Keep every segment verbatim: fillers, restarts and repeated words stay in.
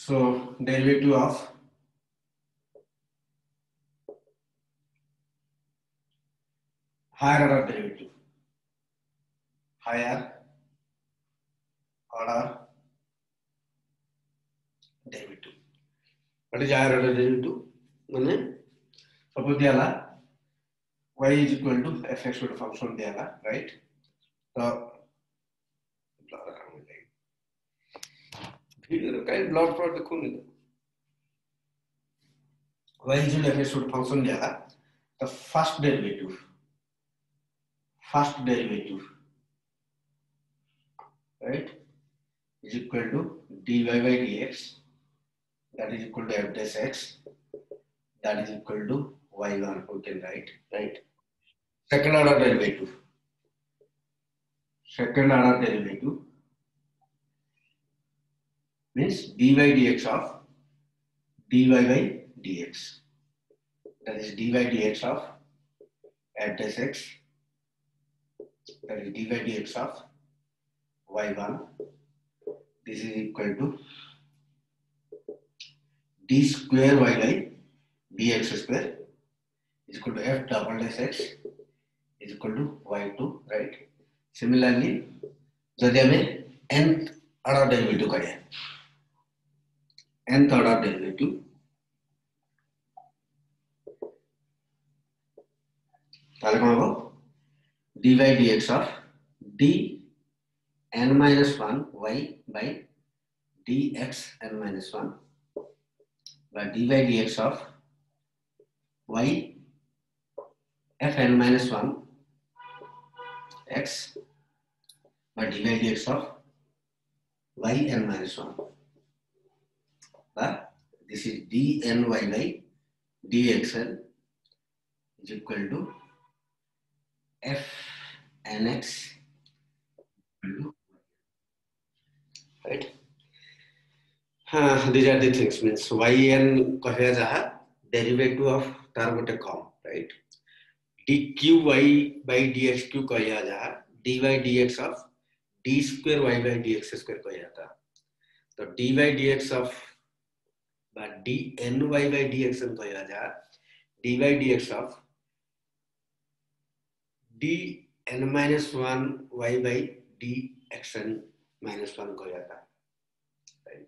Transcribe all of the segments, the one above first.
So derivative of higher order derivative, higher order derivative. What is higher order derivative? Mane suppose diala y is equal to fx with function diala, right? So kind blood for the kun y is equal to fx with function diala. The first derivative, first derivative, right, is equal to dy by dx, that is equal to f dash x, that is equal to y one, we can write, right? Second order derivative, second order derivative means dy by dx of dy by dx, that is dy dx of f dash x, that is dy dx of y one, this is equal to d square y by dx square is equal to f double dash x is equal to y two, right? Similarly, जदि हमें nth order derivative करें, nth order derivative, ताले कौन हो? dy dx of d n minus one y by dx n minus one by dy dx of y f n minus one x by dy dx of y n minus one. But this is dny by dxn is equal to f nx, right? Uh, these are the things, means yn कहे जहाँ derivative of तार गोटे कम, right? dqy by dxq कहे जहाँ dy dx of d square y by dx square कहे जाता, तो dy dx of but dny by dxn कहे जहाँ dy dx of dn minus one y by dxn minus one कहे जाता, right?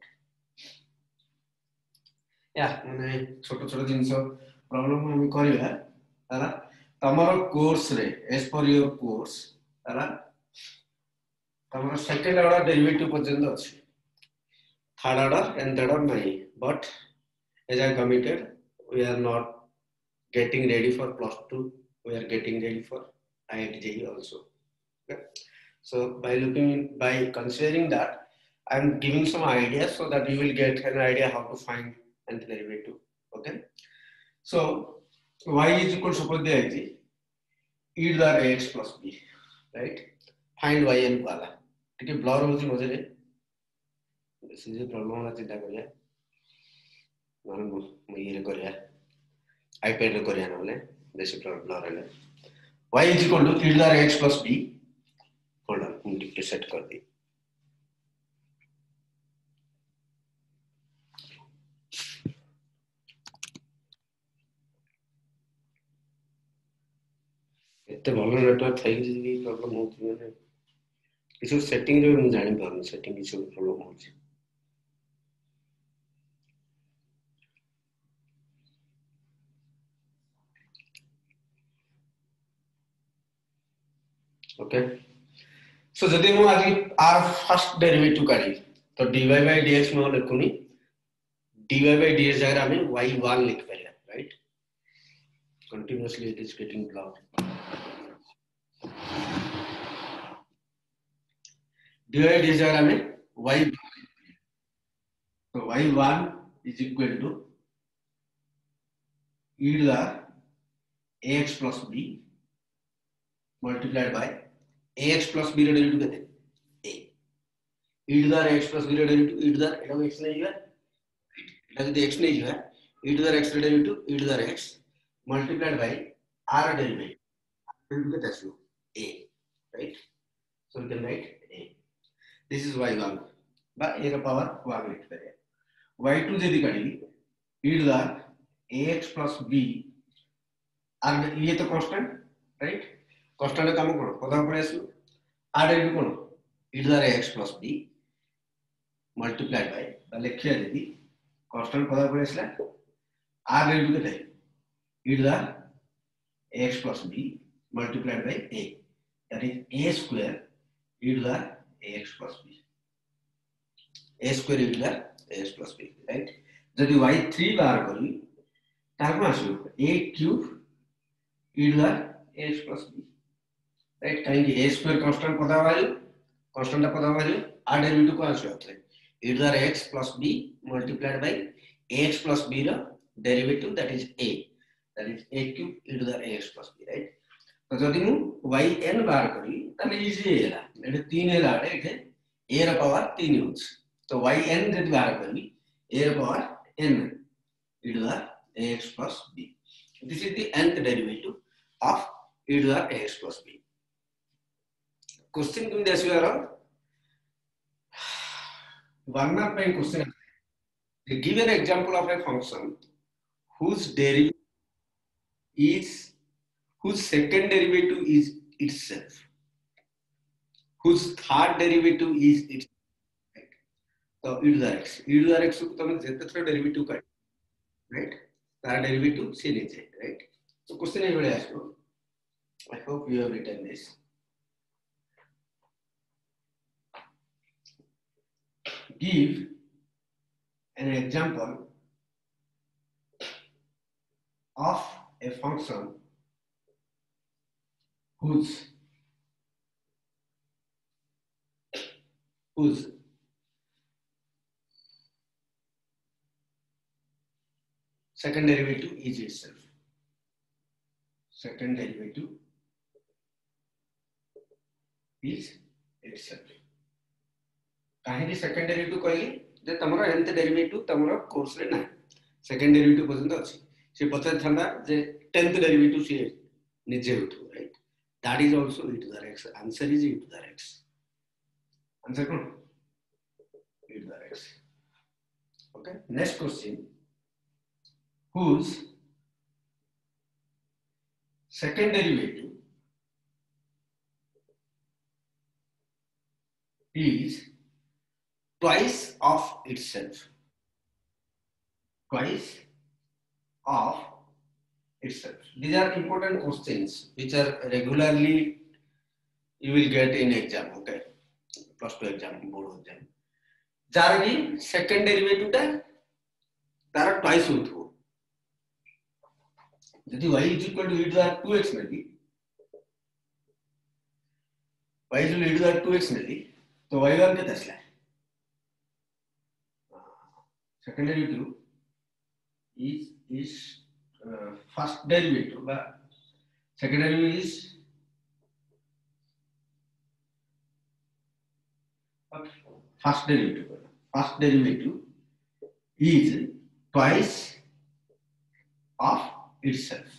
Yeah, मैंने छोटे छोटे जिनिस प्रॉब्लम हम करिया तारा तमरो कोर्स रे as per your course तारा तमरो second order derivative पर्यंत अछि, third order and third order नहीं, but as I committed we are not getting ready for plus two, we are getting ready for I I T J E E also, okay? So by looking by considering that I am giving some ideas so that you will get an idea how to find nth derivative, okay? So y is equal to suppose दिया है e to the ax plus b, right? Find yn वाला, ठीक है? Blur होती मुझे रे, सीधे problem वाला चिंता करिया, मानो मैं ये रे करिया, iPad रे करिया ना बोले, जैसे ब्लर है ले, y is equal to e to the ax plus b, hold on, हम डिक्टेट सेट कर दी, इतने भलो नेटवर्क था कि जिसकी प्रॉब्लम होती है ना, किसी सेटिंग जो मैं जानी पाऊँ, सेटिंग किसी प्रॉब्लम होती है, okay? So जदि मैं आगे r first derivative करी, तो dy by dx में लिखूँ नहीं, dy by dx जगह हमें y one लिख पहले, right? Continuously it is getting blocked. dy by dx जगह हमें y one, तो y one is equal to e to the ax plus b multiplied by ax plus b derivative कहते हैं a, e to the x plus b derivative e to the इधर x नहीं है, इधर तो x नहीं है, e to the x derivative e to the x multiplied by r derivative, derivative कहते हैं a, right? So we can write a. This is y one, but a का power one लिख करें. y टू जदी काढली e to the ax plus b और ये तो कांस्टेंट राइट कांस्टेंट काम कोन पदा पळे आसु r डेरिवेटिव कोन e to the ax plus b multiplied by बा लिखिया जदी कांस्टेंट पदा पळे आसला r डेरिवेटिव केते e to the ax plus b multiplied by a, that is a square e to the ax plus b, a square e to the ax plus b, right? जदि y three बाहर करी ताको आसु a cube e to the ax plus b, right? काहे कि a square constant पदा value constant दा पदा वैल्यू r डेरिवेटिव को आसु होतले e to the x plus b multiplied by ax plus b रा derivative, that is a, that is a cube e to the ax plus b, right? तो जदि मु yn बाहर करी तने इजी हेला एटे तीन हेला एटे a रा पावर तीन होछ तो yn जदि बाहर करी a रा power n e to the ax plus b. This is the nth derivative of e to the ax plus b. Question किम देसु यार one mark पे question है. Give an example of a function whose derivative is whose second derivative is itself, whose third derivative is its, right? So e to the x e to the x को तुम जेते थ्रो derivative काट right तार derivative से नीचे right. तो question ये बड़े आसो I hope you have written this. Give an example of a function whose whose second derivative is itself. Second derivative is itself. काहे कि सेकंड डेरिवेटिव कहली जे तमरो nth डेरिवेटिव तमरो कोर्स रे ना सेकंड डेरिवेटिव पर्यंत अछि से पचार थांदा जे tenth डेरिवेटिव से निजे होतो right. That is also e to the x. Answer is e to the x. Answer कौन? E to the x. Okay. Next question. Whose second derivative is twice of itself? Twice of itself. These are important questions which are regularly you will get in exam. Okay, plus two exam, board exam. जार भी second derivative टा तारा twice होतो. यदि y is equal to e to the two x milli, y is equal to e to the two x मिली, तो y one कितना है? Second derivative is is uh, first derivative, but second derivative is what? First derivative. First derivative is twice of itself,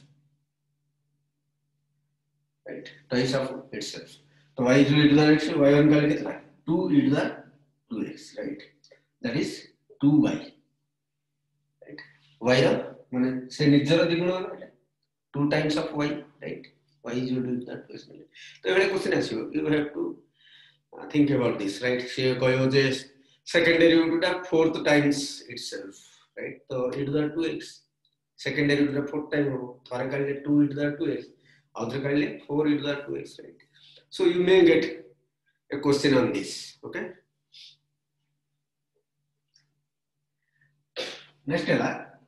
right? Twice of itself. So y is e to the x, y one का कितना? two e to the two x, right? That is two y. y ର ମାନେ ସେ ନିଜର ଦ୍ୱିଗୁଣ ହେଲା two times of y, right? Y is equal to that question. तो एबे question आसीबो you have to uh, think about this, right? से कहयो जे second derivative टा fourth times itself, right? तो e to the two x second derivative टा fourth time हो थोरे काले two e to the two x अदर काले four e to the two x, right? So you may get a question on this. Okay, next है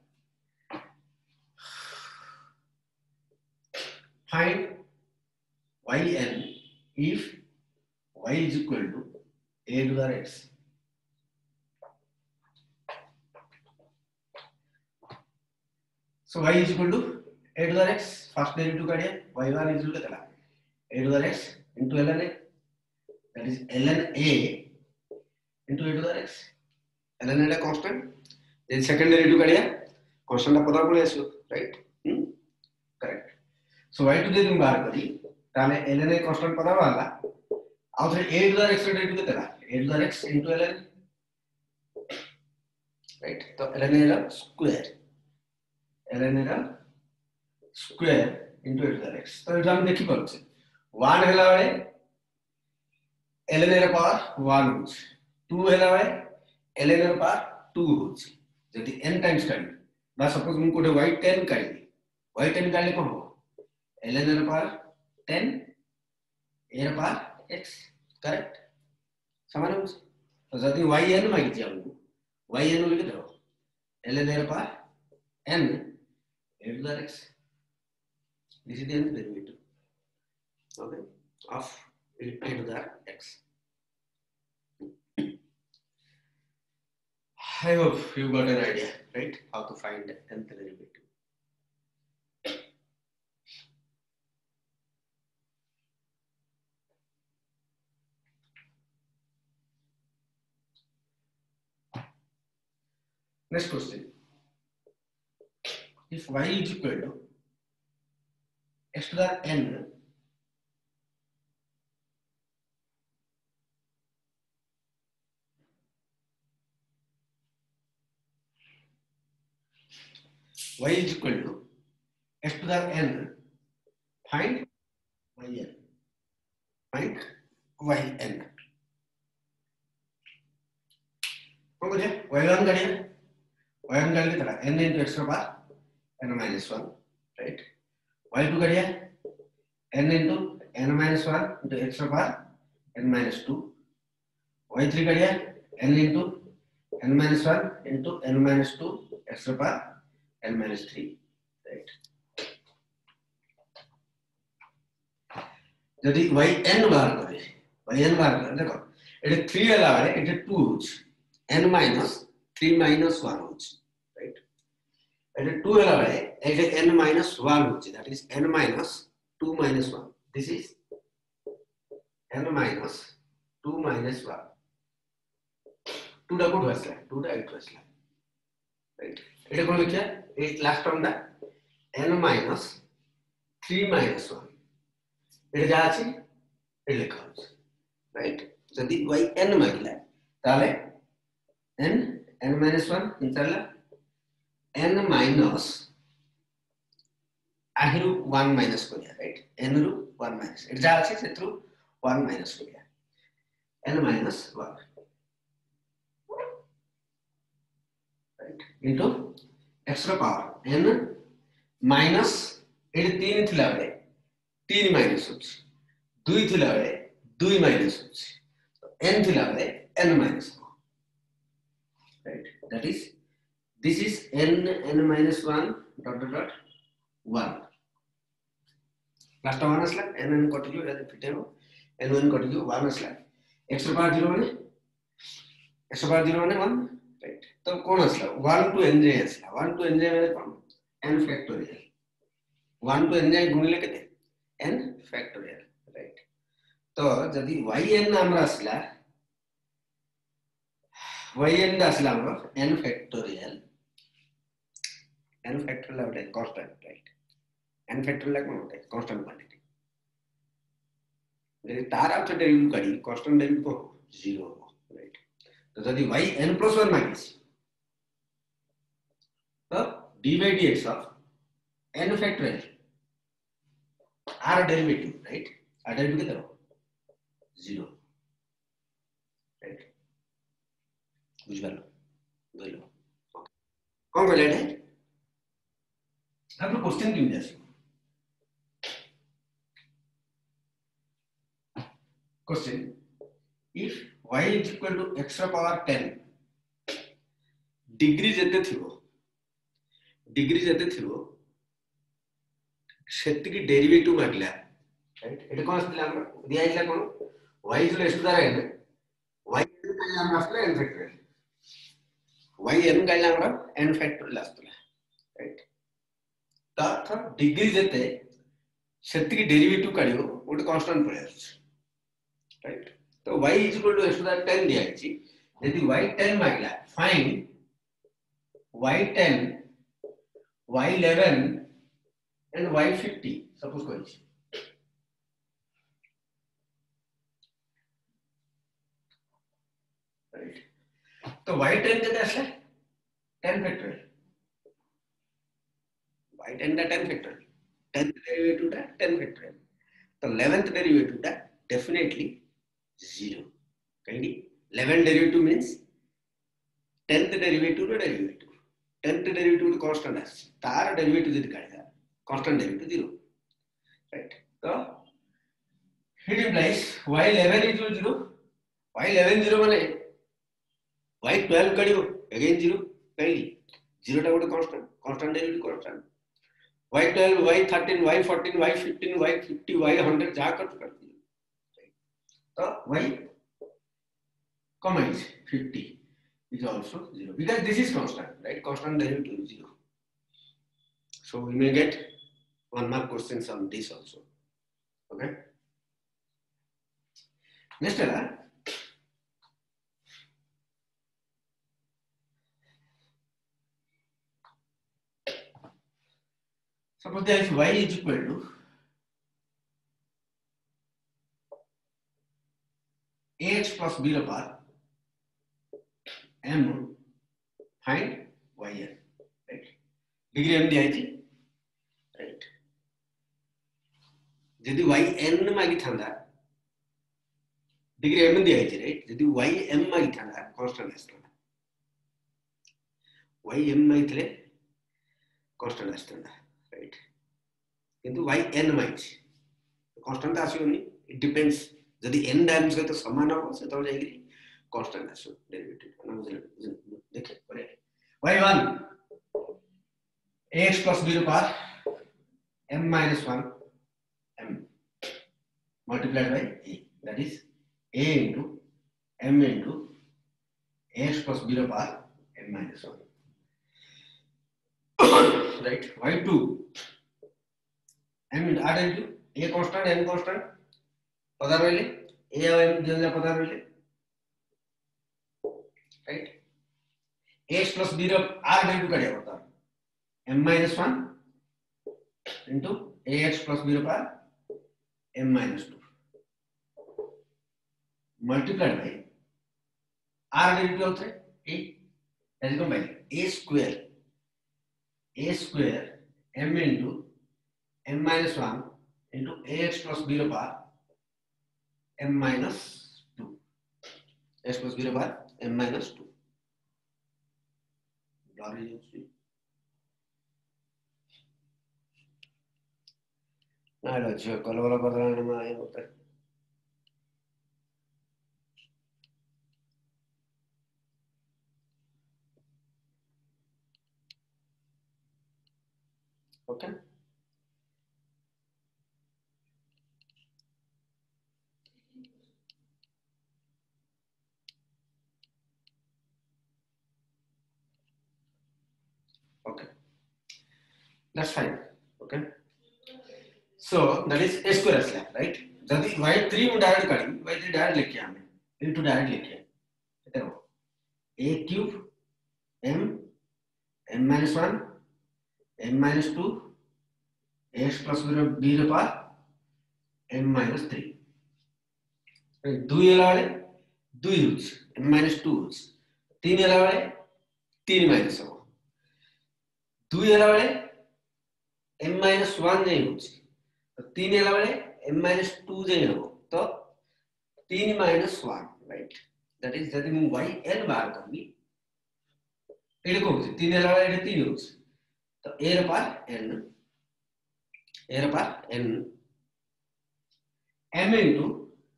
find yn if y is equal to a to the x. So y is equal to a to the x. First derivative काढिए y one is equal to क्या? A to the x into ln a. That is ln a into a to the x. ln a is constant. Then second derivative काढिए constant का पता पड़े इसको, right? Hmm? Correct. So y to the दिन बाहर करी ताले ln a constant पता वाला और फिर a to the x derivative कितना? A to the x into ln, right तो ln ର स्क्वायर ln ର square into e to the x तो एटा हम देखि परछे one हैला बेले ln ର पावर one होछ two हैला बेले ln ର पावर two होछ जदि n टाइम्स काढी बा सपोज मु कोटे y ten काढी y ten काढले कोन हो ln ର पावर ten a ର पावर x करेक्ट समान होछ तो जदि yn मागिछि हमकु yn लिख दो ln ର power n a to the x this is the nth derivative okay of a to the x. I hope you got an idea, right? How to find nth derivative. Next question. If y is equal to x to the n y is equal to x to the n find yn find yn कौन करिए y1 करिए y1 काढले तर n into x ର power n minus one right y2 करिए n into n minus one into x ର power n minus two y3 करिए n into n minus one into n minus two x ର power n minus three right यदि yn बाहर करे yn बाहर करे देखो एटे three हला बेले एटे two होछ n minus three minus one होछ right एटे two हला बेले एटे n minus one होछ that is n minus two minus one this is n minus two minus one two टा कोड आसला two टा eight आसला right एटे कोन लिखिया ए लास्ट टर्म दा n minus three minus one एटे जा अछि ए लिखा होछ राइट जदि yn मागिला ताले n n minus one इंतरला n minus आहिरु one minus करिया राइट n रु one minus एटे जा अछि सेथरु one minus करिया n minus one right into x ର पावर n minus एटे तीन थिला बेले तीन माइनस होछ दुई थिला बेले दुई माइनस होछ n थिला बेले n minus right that is this is n n minus one dot dot dot one last one asla n n कटियो एत फिटेबो n one कटियो one asla x ର पावर zero माने x ର पावर zero माने one right तो कोन asla one to n जाय asla one to n जाय माने कोन n factorial one to n जाय गुणिले केते n factorial right तो जदि yn हमरा असला yn असला हमरो n factorial n factorial होते constant right n factorial कोन होते constant quantity जदि तार आउट डेरिवेटिव करी constant डेरिवेटिव को zero हो right तो जदि yn plus one मागिस तो d by dx of n factorial r derivative right r derivative कितना zero right बुझ गलो बोलो कौन बोले है आप क्वेश्चन क्यों जैसे question if y is equal to x ର power ten डिग्री जते थिबो डिग्री जते थिबो सेति की डेरिवेटिव मागला राइट एटा कोन आस्तिला हम दिया आइला कोन y is x to the n y n काला हम आस्तिला n factorial y n काला हम n factorial आस्तिला राइट ता था डिग्री जते सेति की डेरिवेटिव काढियो ओटे कांस्टेंट पळे आछ राइट तो y is equal to x to the ten दिया आछि यदि y ten मागला find y ten y eleven and y fifty suppose करिछि राइट तो y ten केते आसला ten factorial. y ten टा ten factorial. tenth derivative टा ten factorial. तो eleventh derivative टा definitely zero. कहीं eleven derivative means tenth derivative रो derivative. tenth derivative रो constant है. तार derivative जित करेगा constant derivative zero. Right. तो it implies y eleven equal to zero. y eleven zero माने y twelve करियो again zero. कहीं zero टा गोटे constant. Constant derivative constant. y twelve, y thirteen, y fourteen, y fifteen, y fifty, y one hundred जा कर कर दिए. तो y comma is fifty is also zero because this is constant, right? Constant derivative is zero. So we may get one mark questions on this also. Okay. Next है suppose that if y is equal to ax plus b power m find yn, right? Degree m दिया है, right? यदि yn मागी थांदा degree m दिया है, right? यदि ym मागी थांदा constant है, ym मागी थले constant है, right? किंतु yn मागी constant आसियो नहीं, it depends. यदि n टाइम्स का तो समान हो से तो जाएगी constant आसियो डेरिवेटिव ना मुझे देखिए पढ़े y one ax plus b to power m minus one m multiplied by a, that is a into m into ax plus b to power m minus one. Right? y two m into add into a constant m constant पता रहे a और m जल्दी पता रहे, right? ax plus b रो r value क्या होता है m minus one into ax plus b रो power m minus two multiplied by r value होता है a, that is by a square a square m into m minus one into ax plus b रो power m minus two, x plus b रो power m minus two. ना लो जो कल वाला पढ़ाने में आया होता है. Okay. Okay. That's fine. Okay. So that is a square slab, right? That is y three में डायरेक्ट करेंगे, y three डायरेक्ट लेके आए हैं, into डायरेक्ट लेके आए. देखो a cube m m minus one m minus two x plus b रो power m minus three. दो ये लाड़े दो यूज m minus two यूज. तीन ये लाड़े तीन minus हो. दो ये लाड़े m minus one नहीं यूज. तीन ये लाड़े m minus two नहीं हो. तो तीन minus one, right? That is यदि मैं y n बार करूँगी, इधर को भी तीन ये लाड़े इधर तीन यूज. तो a रो पावर n, a रो power n m into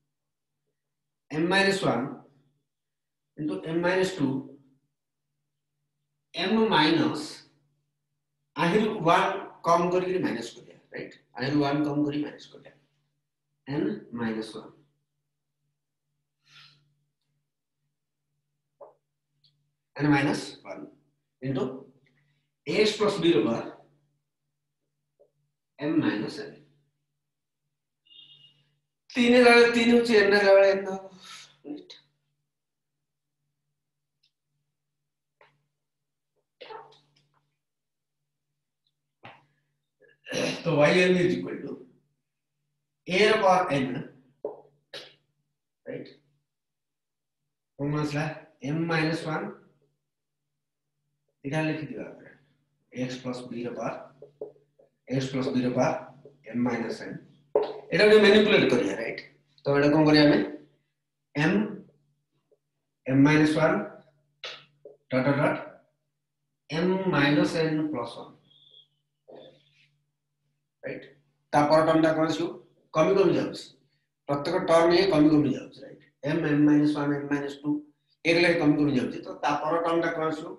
m minus one into m minus two m minus आहिर one कम करी माइनस कर दिया, right? आहिर one कम करी माइनस कर दिया n minus one n minus one into ax plus b over m minus n. तीन लगा तीन उच्च n लगा n, right? तो yn is equal to a power n, right? formula m minus one इटा लिखि दिबा x plus b ର power x plus b ର power m minus n एटा को मैनिपुलेट करिया राइट तो एटा कोन करिया हमें m m minus one dot dot dot m minus n plus one right ता पर टर्म ता कोन छु कमी कमी जाउछ प्रत्येक टर्म ये कमी कमी जाउछ right m m minus one m minus two एक ले कमी कमी जाउछ तो ता पर टर्म ता कोन छु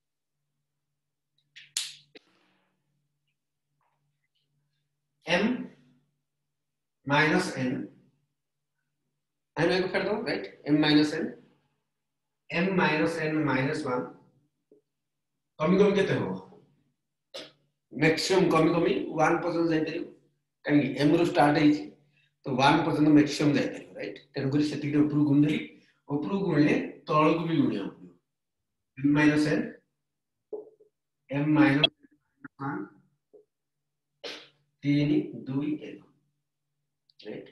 m minus n आई को कर दो right m minus n m minus n minus one कमी कमी केते हो मैक्सिमम कमी कमी one पर्सेंट जाय परियो कानी m रो स्टार्ट है तो one पर्सेंट मैक्सिमम जाय परियो राइट तेन करी सेति के ऊपर गुणली ऊपर गुणले तळ को भी गुणिया m minus n m minus one तीन दो एक right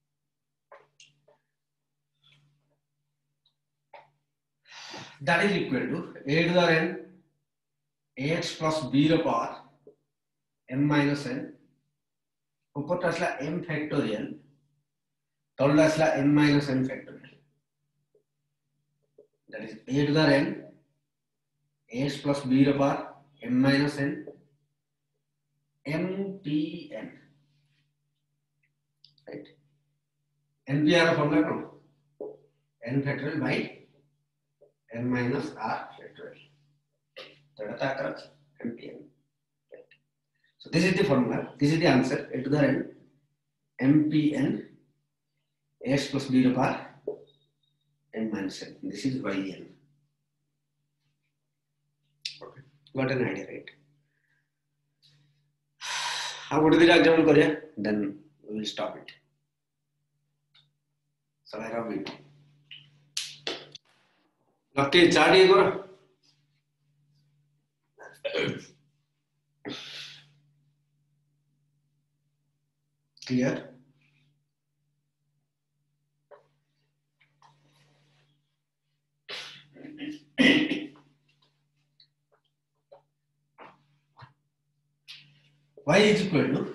that is equal to a to the n ax plus b ର power m minus n ऊपर तो असला m factorial तळला असला m minus n factorial that is a to the n ax plus b ର power m minus n mpn right npr का formula कौन n factorial by n minus r factorial so that occurs mpn right so this is the formula this is the answer a to the n mpn x plus b to the power n minus n this is yn okay got an idea right how would the example kariya then we will stop it so I have it नक्की chart ये करो clear y is equal to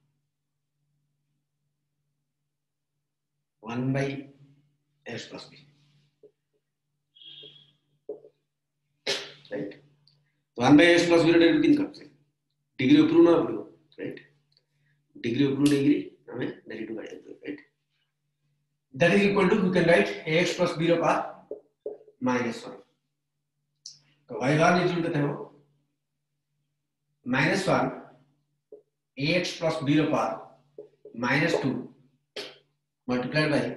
one by s plus b right so one by s plus b derivative किन करते degree ऊपर ना पड़ो right degree ऊपर degree हमें डेरिवेटिव काढ देतो right that is equal to we can write ax plus b ର power minus one तो y one is equal to minus one ax plus b ର power minus two multiplied by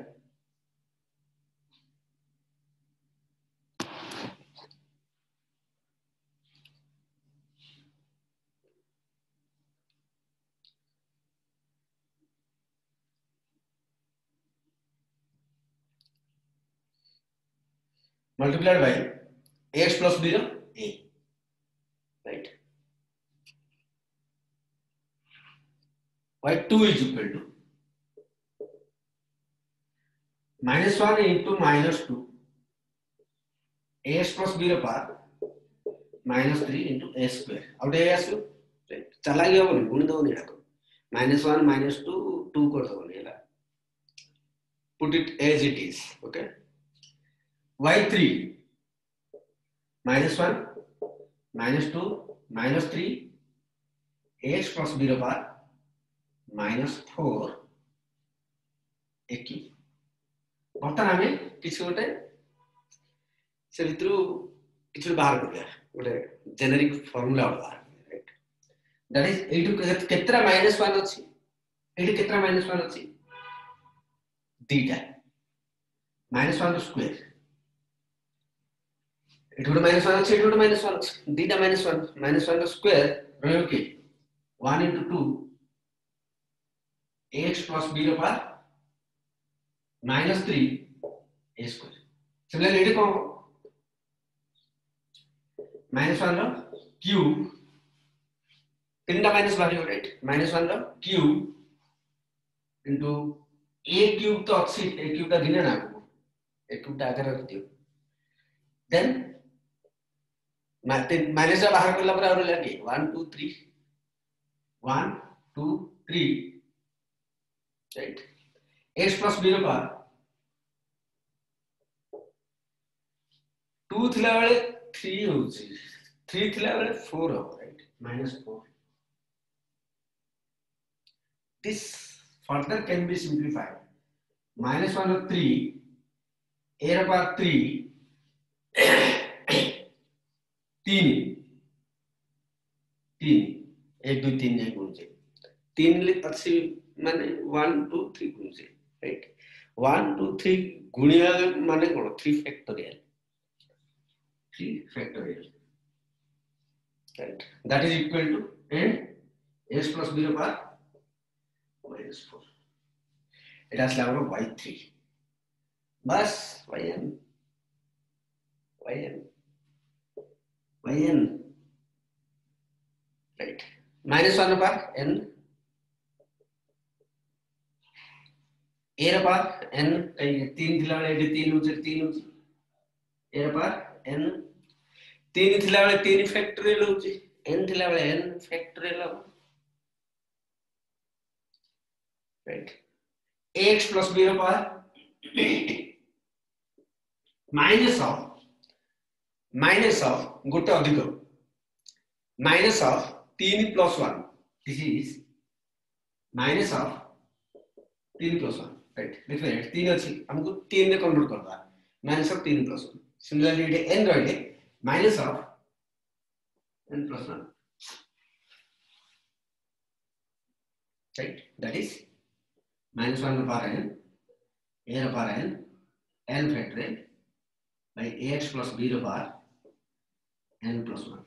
multiplied by ax plus b a right y two is equal to minus one into minus two ax plus b power minus three into a square out a आसु right चला गया बोल गुण दो नहीं रखो minus one minus two two कर दो नहीं ला put it as it is okay y three minus one minus two minus three ax plus b ର power minus four a cube बर्तन हमें किसी गोटे से भितरु किसी बाहर करिया गोटे जेनेरिक फार्मूला बाहर राइट दैट इज एटु केतरा minus one अछि एटु केतरा minus one अछि दीटा minus one स्क्वायर एटु गोटे minus one अछि एटु गोटे minus one अछि दीटा minus one minus one square रहयो कि one into two ax plus b ର power minus three a square similarly एडी को minus one रो cube तीनटा minus बाहर राइट minus one रो cube into a cube तो अच्छी a cube ता गिने ना a cube ता आगे रख दियो then माइनस बाहर करला पर और लगे one two three one two three right x plus b रो पावर two थिला बेले three होची three थिला बेले four हो right minus four this further can be simplified minus one of three a रो पावर three तीन तीन एक दो तीन नहीं गुणजे तीन ले अच्छी माने one two three गुणजे राइट one two three गुणिया माने कौन three factorial three factorial right that is equal to and s plus b power minus four it has level of y three बस yn yn yn right minus one power n a ର power n तीन थिला बेले AD तीन होचे तीन होचे a ର power n तीन थिला बेले तीन फैक्टोरियल होचे n थिला बेले n फैक्टोरियल हो राइट ax plus b ର power minus of minus of गोटे अधिक minus of तीन plus one this is minus of तीन plus one right देखो ये तीन अच्छी हमको तीन में कन्वर्ट करना minus of तीन plus one similarly ये n रहे minus of n plus one right that is minus one power n a power n n factorial by ax plus b power n plus one.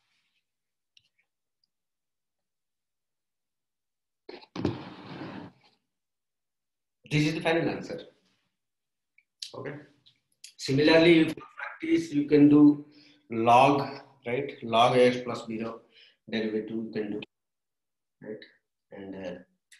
This is the final answer. Okay. Similarly, if you practice, you can do log, right? Log ax plus b derivative you can do, right? And uh,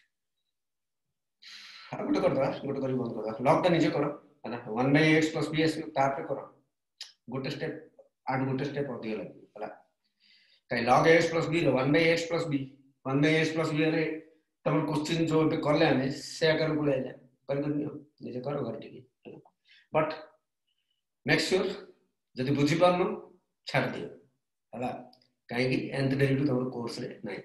गोटे कर दवा गोटे करी बंद कर दवा log ता नीचे करो है ना one by x plus b s ता पे करो गोटे स्टेप आठ गोटे स्टेप अधिक लगे हला कई log x plus b row one by x plus b one by x plus b रे तम क्वेश्चन जो पे करले हमें से आकर को ले जा कर कर नियो नीचे करो घर टिके बट मेक श्योर जदी बुझी पानो छाड़ दियो हला काहे कि nth डेरिवेटिव तम कोर्स रे नाही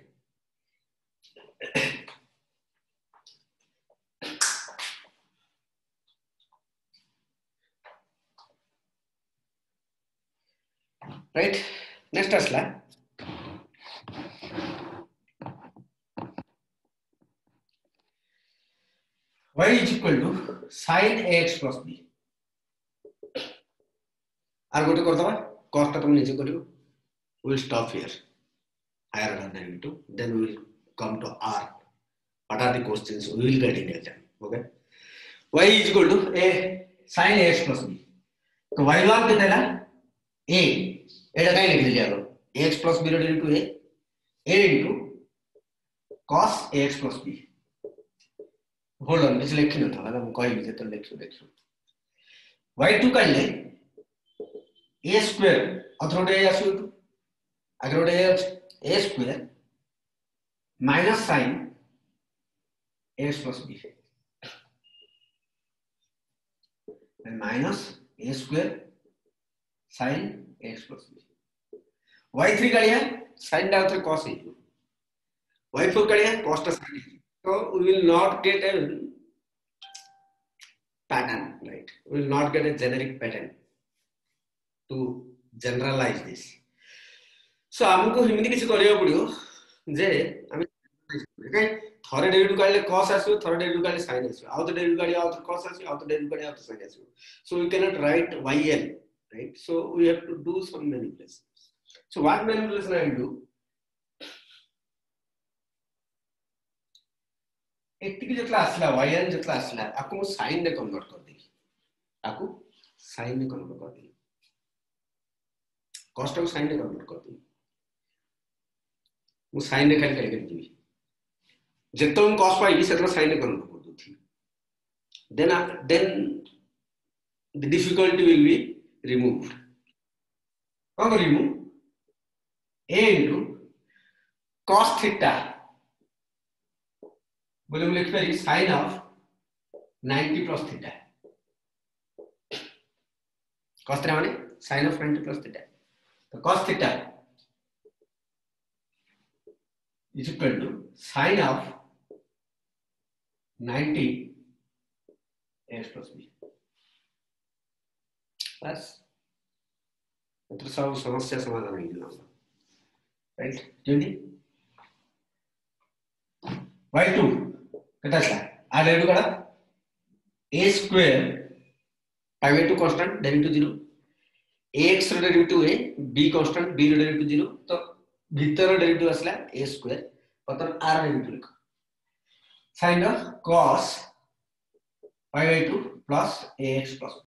right next asla y is equal to sin ax plus b आर गोटे कर दबा cos ता तुम नीचे करियो we will stop here higher order derivative then we will come to r what are the questions we will get in exam okay y is equal to a sin ax plus b तो y one कितना है a एटा काई लिख दिया रो ax plus b into a a into cos ax plus b hold on इसलिए लिखि न था हम कहि जे तो लिखो देखो y टू कर ले a स्क्वायर अथरोडे आसु टू अग्रोडे a square minus sin ax plus b and minus a square sin ax plus b y three करिया sin डाउ थे cos है y फोर करिया cos ता sin so we will not get a pattern right we will not get a generic pattern to generalize this so हमको हिमिति किसी करिया पड़ियो जे हम काई थरे डेरिवेटिव काले cos आसो थरे डेरिवेटिव काले sin आसो आउ तो डेरिवेटिव काले आउ तो cos आसो आउ तो डेरिवेटिव काले आउ तो sin आसो so we cannot write yn right so we have to do some manipulations so what manipulation I will do एतिकी जतला आसला yn जतला आसला आको मु sin ने कन्वर्ट कर देगी आको sin ने कन्वर्ट कर देगी cos को sin ने कन्वर्ट कर देगी मु sin ने खाली कर देबी जेतो हम cos पाई सेतला sin ने कन्वर्ट कर दोथी then then the difficulty will be removed how to remove a into cos theta बोले लिख पारी sin of ninety plus theta cos theta माने sin of ninety plus theta तो cos theta is equal to sin of ninety x plus b बस तो सब समस्या समाधान है राइट जल्दी y two कटा था आ डेरिवेटिव करा a square pi by two constant derivative zero ax रो derivative a b constant b रो डेरिवेटिव zero तो भीतर डेरिवेटिव असला a square पतर r डेरिवेटिव लिखो sin of cos pi by two plus ax plus b